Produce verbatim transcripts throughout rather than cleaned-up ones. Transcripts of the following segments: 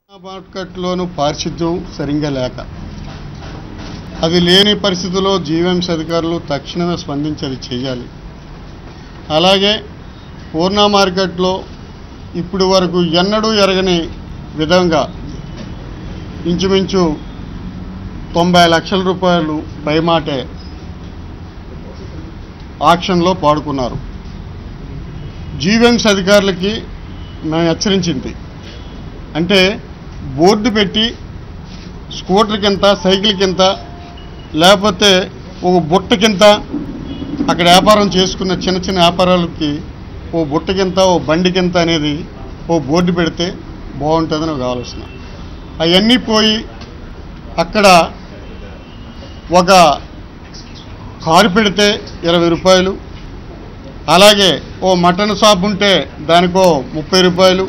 మార్కెట్లోనూ పారిశుద్ధ్యం సరిగ్గా లేక అది లేని పరిస్థితుల్లో జీవీఎంసీ అధికారులు తక్షణమే స్పందించి అది చేయాలి. అలాగే పూర్ణ మార్కెట్లో ఇప్పుడు వరకు ఎన్నడూ ఎరగని విధంగా ఇంచుమించు తొంభై లక్షల రూపాయలు పైమాటే ఆక్షన్లో పాడుకున్నారు. జీవీఎంసీ అధికారులకి మేము హెచ్చరించింది అంటే బోర్డు పెట్టి స్కూటర్ కింద సైకిల్ కింద లేకపోతే ఒక బుట్ట కింద అక్కడ వ్యాపారం చేసుకున్న చిన్న చిన్న వ్యాపారాలకి ఓ బుట్ట కింద ఓ బండి కింద అనేది ఓ బోర్డు పెడితే బాగుంటుందని ఒక ఆలోచన. అవన్నీ పోయి అక్కడ ఒక కారు పెడితే ఇరవై రూపాయలు, అలాగే ఓ మటన్ షాప్ ఉంటే దానికో ముప్పై రూపాయలు,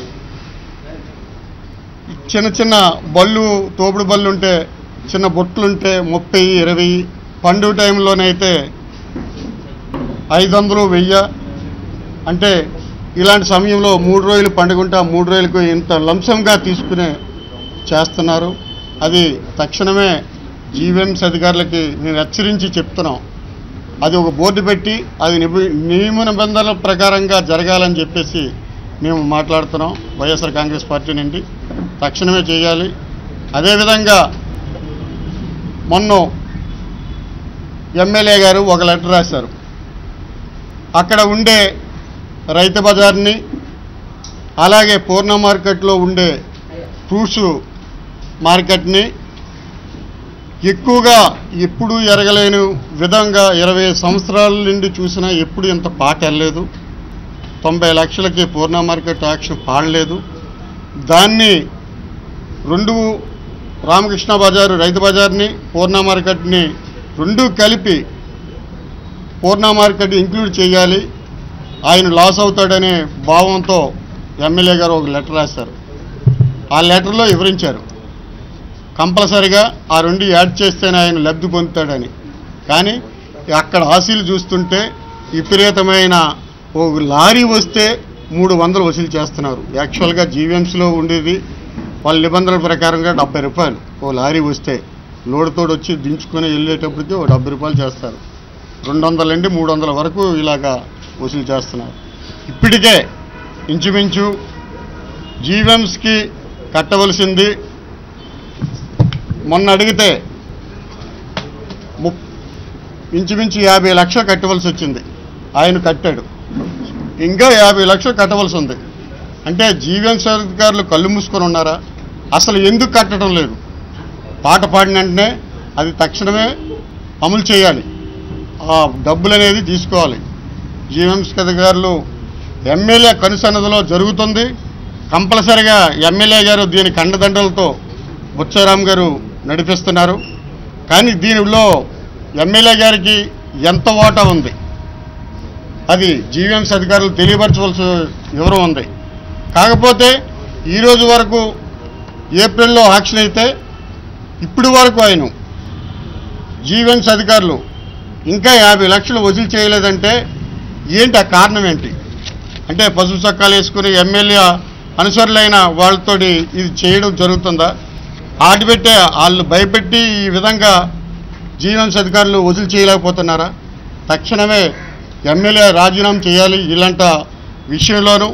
చిన్న చిన్న బళ్ళు తోపుడు బళ్ళు ఉంటే చిన్న బొట్లుంటే ముప్పై ఇరవై, పండుగ టైంలోనైతే ఐదు వందలు వెయ్యి. అంటే ఇలాంటి సమయంలో మూడు రోజులు పండుగ ఉంటే ఆ మూడు రోజులకు ఇంత లంసంగా తీసుకునే చేస్తున్నారు. అది తక్షణమే జీవీఎంసీ అధికారులకి మేము హెచ్చరించి చెప్తున్నాం. అది ఒక బోర్డు పెట్టి అది నియమ నిబంధనల ప్రకారంగా జరగాలని చెప్పేసి మేము మాట్లాడుతున్నాం. వైఎస్ఆర్ కాంగ్రెస్ పార్టీ నుండి తక్షణమే చేయాలి. అదేవిధంగా మొన్న ఎమ్మెల్యే గారు ఒక లెటర్ రాశారు. అక్కడ ఉండే రైతు బజార్ని అలాగే పూర్ణ మార్కెట్లో ఉండే ఫ్రూట్స్ మార్కెట్ని ఎక్కువగా ఎప్పుడు ఎరగలేని విధంగా ఇరవై సంవత్సరాల నుండి చూసినా ఎప్పుడు ఇంత పాట వెళ్ళలేదు. తొంభై లక్షలకి పూర్ణ మార్కెట్ యాక్షన్ పాడలేదు. దాన్ని రెండు రామకృష్ణ బజారు రైతు బజార్ని పూర్ణ మార్కెట్ని రెండు కలిపి పూర్ణ మార్కెట్ ఇంక్లూడ్ చేయాలి, ఆయన లాస్ అవుతాడనే భావంతో ఎమ్మెల్యే గారు ఒక లెటర్ రాశారు. ఆ లెటర్లో వివరించారు కంపల్సరిగా ఆ రెండు యాడ్ చేస్తేనే ఆయన లబ్ధి పొందుతాడని. కానీ అక్కడ ఆశీలు చూస్తుంటే విపరీతమైన ఓ లారీ వస్తే మూడు వందలు వసూలు చేస్తున్నారు. యాక్చువల్గా జీవీఎంసీలో ఉండేది వాళ్ళ నిబంధనల ప్రకారంగా డెబ్బై రూపాయలు ఓ లారీ వస్తే లోడుతోడు వచ్చి దించుకొని వెళ్ళేటప్పటికి ఓ డెబ్బై రూపాయలు చేస్తారు. రెండు వందల నుండి మూడు వందల వరకు ఇలాగా వసూలు చేస్తున్నారు. ఇప్పటికే ఇంచుమించు జీవీఎంసీకి కట్టవలసింది మొన్న అడిగితే ము ఇంచుమించు యాభై లక్షలు కట్టవలసి వచ్చింది. ఆయన కట్టాడు. ఇంకా యాభై లక్షలు కట్టవలసి ఉంది. అంటే జీవీఎంసీ అధికారులు కళ్ళు మూసుకొని ఉన్నారా? అసలు ఎందుకు కట్టడం లేదు? పాట పాడిన వెంటనే అది తక్షణమే అమలు చేయాలి, ఆ డబ్బులు అనేది తీసుకోవాలి. జీవీఎంసీ అధికారులు ఎమ్మెల్యే కనుసన్నదిలో జరుగుతుంది. కంపల్సరిగా ఎమ్మెల్యే గారు దీని కండదండలతో బుచ్చారాం గారు నడిపిస్తున్నారు. కానీ దీనిలో ఎమ్మెల్యే గారికి ఎంత వాటా ఉంది అది జీవీఎంసీ అధికారులు తెలియపరచవలసిన వివరం ఉంది. కాకపోతే ఈరోజు వరకు ఏప్రిల్లో ఆక్షన్ అయితే ఇప్పుడు వరకు ఆయన జీవీఎంసీ అధికారులు ఇంకా యాభై లక్షలు వసూలు చేయలేదంటే ఏంటి? ఆ కారణం ఏంటి? అంటే పసుపు చొక్కాలు వేసుకుని ఎమ్మెల్యే అనుసరులైన వాళ్ళతోటి ఇది చేయడం జరుగుతుందా? ఆటి పెట్టే వాళ్ళు భయపెట్టి ఈ విధంగా జీవీఎంసీ అధికారులు వసూలు చేయలేకపోతున్నారా? తక్షణమే ఎమ్మెల్యే రాజీనామా చేయాలి ఇలాంటి విషయంలోనూ.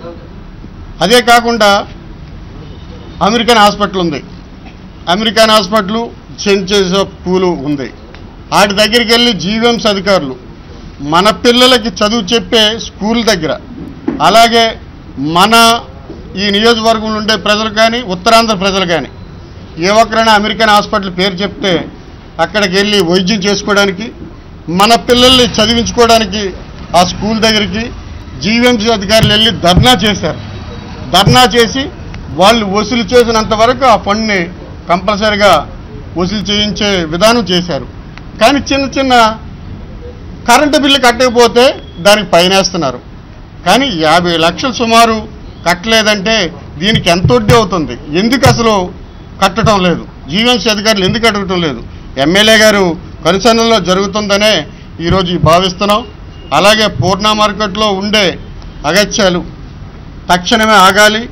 అదే కాకుండా అమెరికన్ హాస్పిటల్ ఉంది, American hospital Saint Joseph school ఉంది. వాటి దగ్గరికి వెళ్ళి జీవీఎంసీ అధికారులు మన పిల్లలకి చదువు చెప్పే స్కూల్ దగ్గర అలాగే మన ఈ నియోజకవర్గంలో ఉండే ప్రజలు కానీ ఉత్తరాంధ్ర ప్రజలు కానీ ఏ ఒక్కరైనా అమెరికన్ హాస్పిటల్ పేరు చెప్తే అక్కడికి వెళ్ళి వైద్యం చేసుకోవడానికి మన పిల్లల్ని చదివించుకోవడానికి ఆ స్కూల్ దగ్గరికి జీవీఎంసీ అధికారులు వెళ్ళి ధర్నా చేశారు. ధర్నా చేసి వాళ్ళు వసూలు చేసినంత వరకు ఆ ఫండ్ని కంపల్సరిగా వసూలు చేయించే విధానం చేశారు. కానీ చిన్న చిన్న కరెంటు బిల్లు కట్టకపోతే దానికి పైనేస్తున్నారు. కానీ యాభై లక్షలు సుమారు కట్టలేదంటే దీనికి ఎంత వడ్డీ అవుతుంది? ఎందుకు అసలు కట్టడం లేదు? జీవీఎంసీ అధికారులు ఎందుకు అడగటం లేదు? ఎమ్మెల్యే గారు కనుసన్నలో జరుగుతుందనే ఈరోజు భావిస్తున్నాం. అలాగే పూర్ణ మార్కెట్లో ఉండే అగత్యాలు తక్షణమే ఆగాలి.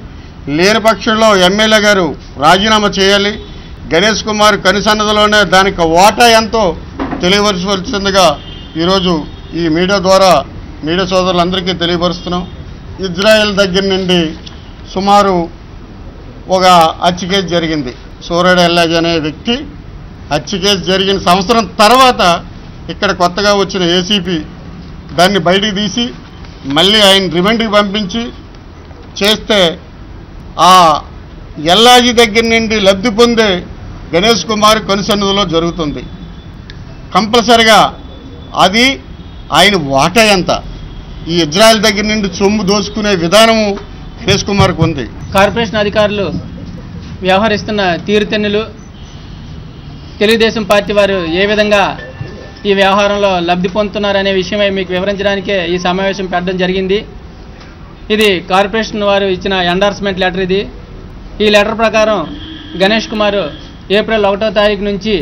లేని పక్షంలో ఎమ్మెల్యే గారు రాజీనామా చేయాలి. గణేష్ కుమార్ కనిసన్నదలోనే దానికి వాటా ఎంతో తెలియవలసిందిగా ఈరోజు ఈ మీడియా ద్వారా మీడియా సోదరులందరికీ తెలియపరుస్తున్నాం. ఇజ్రాయెల్ దగ్గర నుండి సుమారు ఒక హత్య కేసు జరిగింది. సూర్యుడు ఎల్లాజ్ అనే వ్యక్తి హత్య కేసు జరిగిన సంవత్సరం తర్వాత ఇక్కడ కొత్తగా వచ్చిన ఏసీపీ దాన్ని బయటికి తీసి మళ్ళీ ఆయన రిమాండ్కి పంపించి చేస్తే ఆ ఎల్లాజీ దగ్గర నుండి లబ్ధి పొందే గణేష్ కుమార్ కనుసన్నిధిలో జరుగుతుంది. కంపల్సరిగా అది ఆయన వాటా ఎంత, ఈ ఇజ్రాయెల్ దగ్గర నుండి సొమ్ము దోచుకునే విధానము గణేష్ కుమార్కు ఉంది. కార్పొరేషన్ అధికారులు వ్యవహరిస్తున్న తీరుతెన్నులు తెలుగుదేశం పార్టీ వారు ఏ విధంగా ఈ వ్యవహారంలో లబ్ధి పొందుతున్నారనే విషయమై మీకు వివరించడానికే ఈ సమావేశం పెట్టడం జరిగింది. ఇది కార్పొరేషన్ వారు ఇచ్చిన ఎండార్స్మెంట్ లెటర్. ఇది ఈ లెటర్ ప్రకారం గణేష్ కుమార్ ఏప్రిల్ ఒకటో తారీఖు నుంచి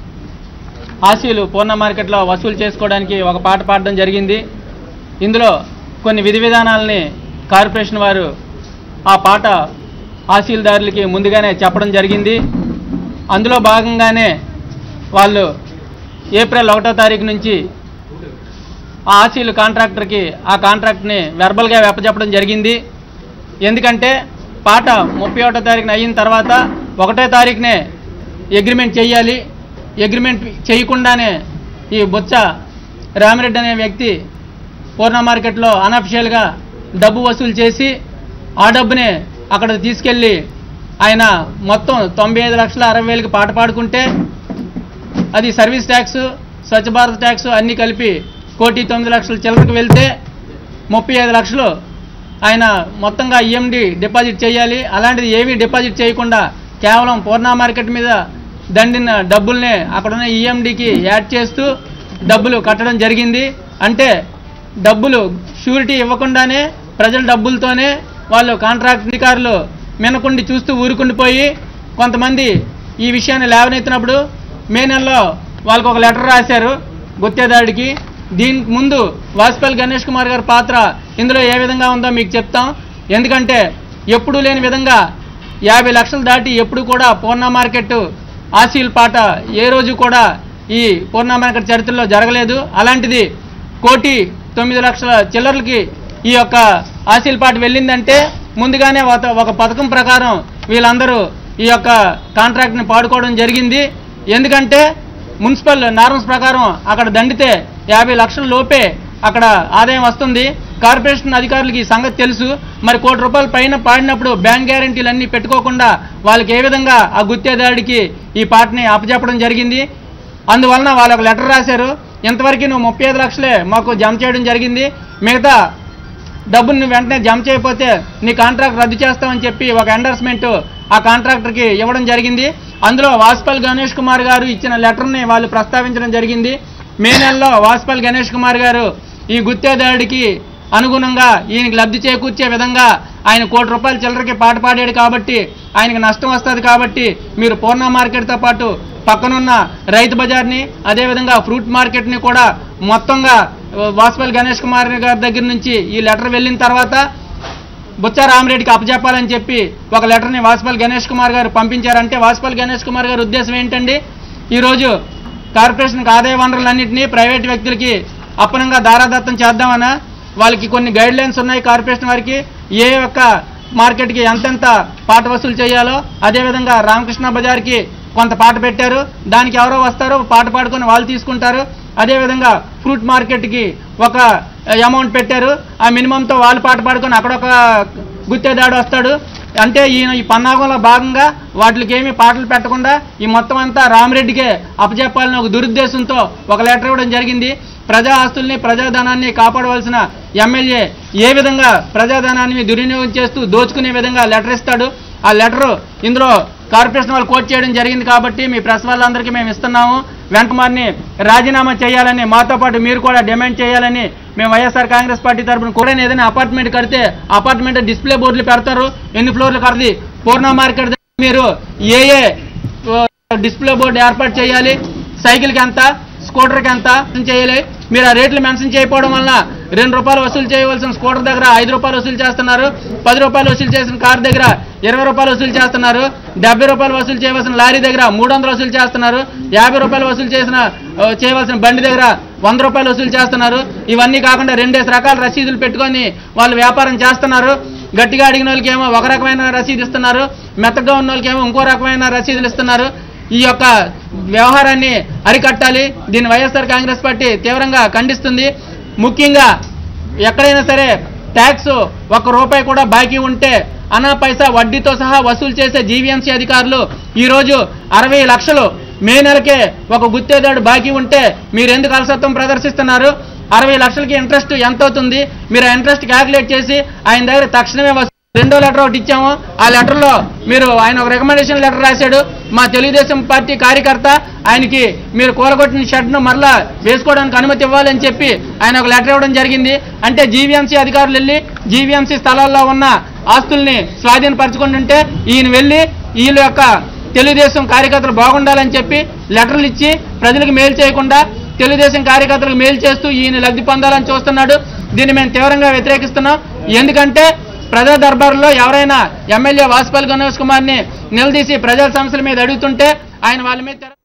ఆశీలు పూర్ణ మార్కెట్లో వసూలు చేసుకోవడానికి ఒక పాట పాడడం జరిగింది. ఇందులో కొన్ని విధి విధానాలని కార్పొరేషన్ వారు ఆ పాట ఆశీల్దారులకి ముందుగానే చెప్పడం జరిగింది. అందులో భాగంగానే వాళ్ళు ఏప్రిల్ ఒకటో తారీఖు నుంచి ఆ ఆశీలు కాంట్రాక్టర్కి ఆ కాంట్రాక్ట్ని వెర్బల్గా వెప్పచెప్పడం జరిగింది. ఎందుకంటే పాట ముప్పై ఒకటో తారీఖున అయిన తర్వాత ఒకటో తారీఖునే అగ్రిమెంట్ చేయాలి. అగ్రిమెంట్ చేయకుండానే ఈ బొత్స రామిరెడ్డి అనే వ్యక్తి పూర్ణ మార్కెట్లో అనఫిషియల్గా డబ్బు వసూలు చేసి ఆ డబ్బునే అక్కడ తీసుకెళ్ళి ఆయన మొత్తం తొంభై ఐదు లక్షల అరవై వేలకి పాట పాడుకుంటే అది service tax, Swachh Bharat tax అన్నీ కలిపి కోటి తొమ్మిది లక్షల చిల్లరకు వెళ్తే ముప్పై ఐదు లక్షలు ఆయన మొత్తంగా ఈఎండి డిపాజిట్ చేయాలి. అలాంటిది ఏమీ డిపాజిట్ చేయకుండా కేవలం పూర్ణ మార్కెట్ మీద దండిన డబ్బుల్నే అక్కడున్న ఈఎండికి యాడ్ చేస్తూ డబ్బులు కట్టడం జరిగింది. అంటే డబ్బులు షూరిటీ ఇవ్వకుండానే ప్రజల డబ్బులతోనే వాళ్ళు కాంట్రాక్ట్ అధికారులు మినకుండి చూస్తూ ఊరుకుండిపోయి కొంతమంది ఈ విషయాన్ని లేవనెత్తినప్పుడు మే నెలలో వాళ్ళకు ఒక లెటర్ రాశారు గుత్తేదాడికి. దీనికి ముందు వాసుపల్లి గణేష్ కుమార్ గారి పాత్ర ఇందులో ఏ విధంగా ఉందో మీకు చెప్తాం. ఎందుకంటే ఎప్పుడూ లేని విధంగా యాభై లక్షలు దాటి ఎప్పుడు కూడా పూర్ణ మార్కెట్ ఆశీల్ పాట ఏ రోజు కూడా ఈ పూర్ణ మార్కెట్ చరిత్రలో జరగలేదు. అలాంటిది కోటి తొమ్మిది లక్షల చిల్లర్లకి ఈ యొక్క ఆశీల్ పాట వెళ్ళిందంటే ముందుగానే ఒక పథకం ప్రకారం వీళ్ళందరూ ఈ యొక్క కాంట్రాక్ట్ని పాడుకోవడం జరిగింది. ఎందుకంటే మున్సిపల్ నార్మ్స్ ప్రకారం అక్కడ దండితే యాభై లక్షల లోపే అక్కడ ఆదాయం వస్తుంది. కార్పొరేషన్ అధికారులకి ఈ సంగతి తెలుసు. మరి కోటి రూపాయల పైన పాడినప్పుడు బ్యాంక్ గ్యారెంటీలు అన్నీ పెట్టుకోకుండా వాళ్ళకి ఏ విధంగా ఆ గుత్తేదాడికి ఈ పాటని అప్పచెప్పడం జరిగింది. అందువలన వాళ్ళు ఒక లెటర్ రాశారు, ఇంతవరకు నువ్వు ముప్పై ఐదు లక్షలే మాకు జమ చేయడం జరిగింది, మిగతా డబ్బును నువ్వు వెంటనే జమ చేయకపోతే నీ కాంట్రాక్ట్ రద్దు చేస్తామని చెప్పి ఒక ఎండార్స్మెంట్ ఆ కాంట్రాక్టర్కి ఇవ్వడం జరిగింది. అందులో వాసుపల్లి గణేష్ కుమార్ గారు ఇచ్చిన లెటర్ని వాళ్ళు ప్రస్తావించడం జరిగింది. మే నెలలో వాసుపల్లి గణేష్ కుమార్ గారు ఈ గుత్తేదాడికి అనుగుణంగా ఈయనకి లబ్ధి చేకూర్చే విధంగా ఆయన కోటి రూపాయల చిల్లరకి పాట పాడాడు కాబట్టి ఆయనకి నష్టం వస్తుంది కాబట్టి మీరు పూర్ణ మార్కెట్తో పాటు పక్కనున్న రైతు బజార్ని అదేవిధంగా ఫ్రూట్ మార్కెట్ని కూడా మొత్తంగా వాసుపల్లి గణేష్ కుమార్ గారి దగ్గర నుంచి ఈ లెటర్ వెళ్ళిన తర్వాత బొత్స రామిరెడ్డికి అప్పచెప్పాలని చెప్పి ఒక లెటర్ని వాసుపల్లి గణేష్ కుమార్ గారు పంపించారంటే వాసుపల్లి గణేష్ కుమార్ గారి ఉద్దేశం ఏంటండి, ఈరోజు కార్పొరేషన్కి ఆదాయ వనరులన్నింటినీ ప్రైవేట్ వ్యక్తులకి అప్పనంగా దారాదత్తం చేద్దామన్నా వాళ్ళకి కొన్ని గైడ్ లైన్స్ ఉన్నాయి. కార్పొరేషన్ వారికి ఏ ఒక్క మార్కెట్కి ఎంతెంత పాట వసూలు చేయాలో అదేవిధంగా రామకృష్ణ బజార్కి కొంత పాట పెట్టారు, దానికి ఎవరో వస్తారో పాట పాడుకొని వాళ్ళు తీసుకుంటారు. అదేవిధంగా ఫ్రూట్ మార్కెట్కి ఒక అమౌంట్ పెట్టారు, ఆ మినిమంతో వాళ్ళు పాట పాడుకొని అక్కడ ఒక గుత్తేదాడు వస్తాడు. అంటే ఈయన ఈ పన్నాగంలో భాగంగా వాటికి ఏమీ పాటలు పెట్టకుండా ఈ మొత్తం అంతా రామిరెడ్డికే అప్పచెప్పాలని ఒక దురుద్దేశంతో ఒక లెటర్ ఇవ్వడం జరిగింది. ప్రజా ఆస్తుల్ని ప్రజాధనాన్ని కాపాడవలసిన ఎమ్మెల్యే ఏ విధంగా ప్రజాధనాన్ని దుర్వినియోగం చేస్తూ దోచుకునే విధంగా లెటర్ ఇస్తాడు. ఆ లెటరు ఇందులో కార్పొరేషన్ వాళ్ళు కోట్ చేయడం జరిగింది కాబట్టి మీ ప్రెస్ వాళ్ళందరికీ మేము ఇస్తున్నాము. వెంకమార్ని రాజీనామా చేయాలని మాతో పాటు మీరు కూడా డిమాండ్ చేయాలని మేము వైఎస్ఆర్ కాంగ్రెస్ పార్టీ తరఫున కూడా ఏదైనా అపార్ట్మెంట్ కడితే అపార్ట్మెంట్ డిస్ప్లే బోర్డులు పెడతారు, ఎన్ని ఫ్లోర్లు కడది పూర్ణ మార్కెట్ మీరు ఏ ఏ డిస్ప్లే బోర్డు ఏర్పాటు చేయాలి, సైకిల్కి ఎంత, స్కూటర్కి ఎంత చేయాలి. మీరు ఆ రేట్లు మెన్షన్ చేయకపోవడం వలన రెండు రూపాయలు వసూలు చేయవలసిన స్కూటర్ దగ్గర ఐదు రూపాయలు వసూలు చేస్తున్నారు. పది రూపాయలు వసూలు చేసిన కారు దగ్గర ఇరవై రూపాయలు వసూలు చేస్తున్నారు. డెబ్బై రూపాయలు వసూలు చేయవలసిన లారీ దగ్గర మూడు వందలు వసూలు చేస్తున్నారు. యాభై రూపాయలు వసూలు చేసిన చేయవలసిన బండి దగ్గర వంద రూపాయలు వసూలు చేస్తున్నారు. ఇవన్నీ కాకుండా రెండేసి రకాల రసీదులు పెట్టుకొని వాళ్ళు వ్యాపారం చేస్తున్నారు. గట్టిగా అడిగిన వాళ్ళకి ఏమో ఒక రకమైన రసీదు ఇస్తున్నారు, మెత్తగా ఉన్న వాళ్ళకి ఏమో ఇంకో రకమైన రసీదులు ఇస్తున్నారు. ఈ యొక్క వ్యవహారాన్ని అరికట్టాలి. దీన్ని వైఎస్ఆర్ కాంగ్రెస్ పార్టీ తీవ్రంగా ఖండిస్తుంది. ముఖ్యంగా ఎక్కడైనా సరే ట్యాక్స్ ఒక్క రూపాయి కూడా బాకీ ఉంటే అనా పైసా వడ్డీతో సహా వసూలు చేసే జీవీఎంసీ అధికారులు ఈరోజు అరవై లక్షలు మే నెలకే ఒక గుత్తేదాడు బాకీ ఉంటే మీరు ఎందుకు అలసత్వం ప్రదర్శిస్తున్నారు? అరవై లక్షలకి ఇంట్రెస్ట్ ఎంత అవుతుంది? మీరు ఆ ఇంట్రెస్ట్ క్యాల్కులేట్ చేసి ఆయన దగ్గర తక్షణమే వసూలు. రెండో లెటర్ ఒకటి ఇచ్చాము. ఆ లెటర్లో మీరు ఆయన ఒక రికమెండేషన్ లెటర్ రాశాడు. మా తెలుగుదేశం పార్టీ కార్యకర్త, ఆయనకి మీరు కూలగొట్టిన షెడ్ను మరలా వేసుకోవడానికి అనుమతి ఇవ్వాలని చెప్పి ఆయన ఒక లెటర్ ఇవ్వడం జరిగింది. అంటే జీవీఎంసీ అధికారులు వెళ్ళి జీవీఎంసీ స్థలాల్లో ఉన్న ఆస్తుల్ని స్వాధీనపరచుకుంటుంటే ఈయన వెళ్ళి వీళ్ళ యొక్క తెలుగుదేశం కార్యకర్తలు బాగుండాలని చెప్పి లెటర్లు ఇచ్చి ప్రజలకు మేలు చేయకుండా తెలుగుదేశం కార్యకర్తలకు మేలు చేస్తూ ఈయన లబ్ధి పొందాలని చూస్తున్నాడు. దీన్ని మేము తీవ్రంగా వ్యతిరేకిస్తున్నాం. ఎందుకంటే ప్రజా దర్బార్లో ఎవరైనా ఎమ్మెల్యే వాసుపల్లి గణేష్ కుమార్ని నిలదీసి ప్రజల సమస్యల మీద అడుగుతుంటే ఆయన వాళ్ళ మీద